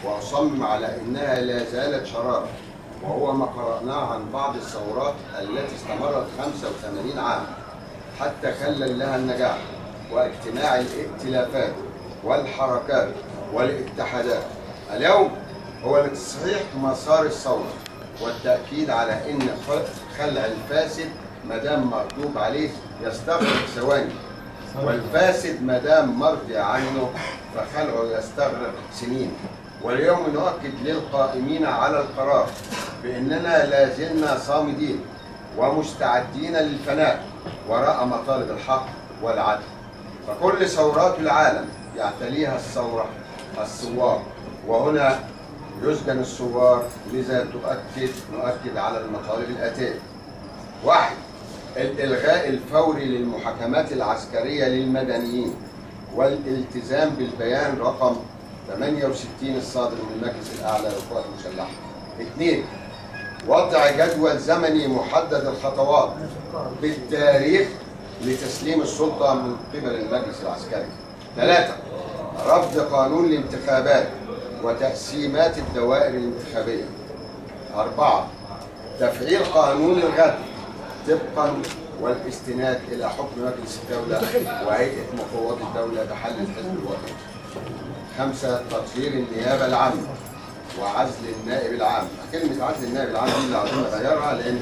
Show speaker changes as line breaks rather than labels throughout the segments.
وأصمم على أنها لا زالت شرارة، وهو ما قرأناه عن بعض الثورات التي استمرت 85 عاما حتى خلل لها النجاح، واجتماع الائتلافات والحركات والاتحادات. اليوم هو لتصحيح مسار الثورة والتأكيد على أن خلع الفاسد مادام مردود عليه يستغرق ثواني، والفاسد مادام مرضي عنه فخلعه يستغرق سنين. واليوم نؤكد للقائمين على القرار بأننا لا زلنا صامدين ومستعدين للفناء وراء مطالب الحق والعدل. فكل ثورات العالم يعتليها الثوار، وهنا يسجن الثوار، لذا نؤكد على المطالب الآتية: 1. الإلغاء الفوري للمحاكمات العسكرية للمدنيين والالتزام بالبيان رقم 68 الصادر من المجلس الأعلى للقوات المسلحة. 2. وضع جدول زمني محدد الخطوات بالتاريخ لتسليم السلطة من قبل المجلس العسكري. 3. رفض قانون الانتخابات وتقسيمات الدوائر الانتخابية. 4. تفعيل قانون الغد طبقا والاستناد إلى حكم مجلس الدولة وهيئة مفوضي الدولة بحل الحزب الوطني. 5. تطهير النيابة العامة وعزل النائب العام. كلمة عزل النائب العام دي اللي عايزين نغيرها، لأن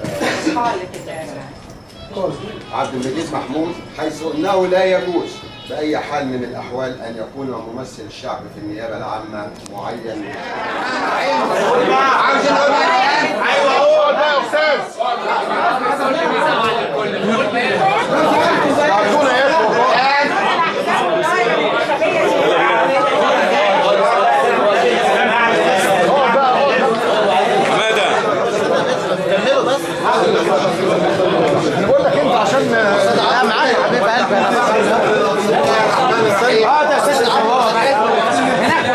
عبد المجيد محمود حيث أنه لا يجوز بأي حال من الأحوال أن يكون ممثل الشعب في النيابة العامة معين.
أيوه هو ده يا أستاذ.
انا بقول لك انت عشان معايا يا حبيب قلبي. ده استاذ العوار هناك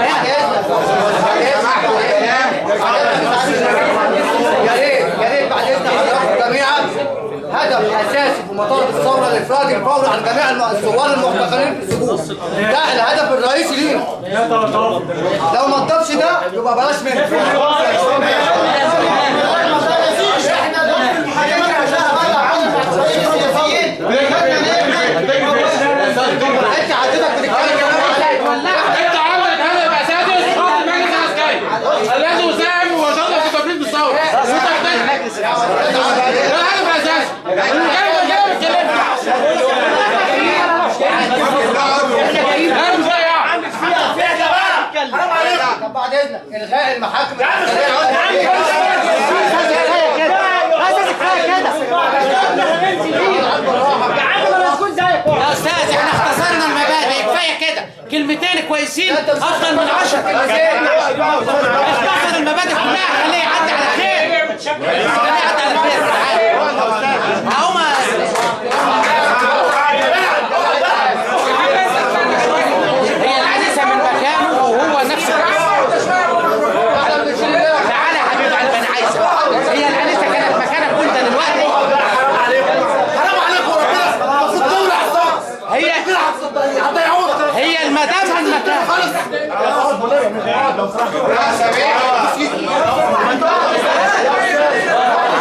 يا ريت بعد اذن حضراتكم جميعا هدف اساسي في مطالب الثوره الافراج الفوري عن جميع الثوار المعتقلين في السجون. ده الهدف الرئيسي لينا. لو ما ضافش ده يبقى بلاش منه. انت عادتك بتتكلم
انت عندك هدف اساسي خط المجلس العسكري الذي يساهم ويشرف في تنفيذ الثوره. ده هدف اساسي.
طب بعد اذنك الغاء المحاكم
يا استاذ احنا اختصرنا المبادئ كفايه كده، كلمتين كويسين افضل من 10 كلمتين. اختصر المبادئ كلها خليه يعدي على خير. خليه يعدي على خير اهو. هي العزيزه من مكانه وهو نفس الرئيس. تعالى يا حبيب قلبي انا عايزك. هي العزيزه كانت مكانك وانت دلوقتي. هي المدام من مكان خالص.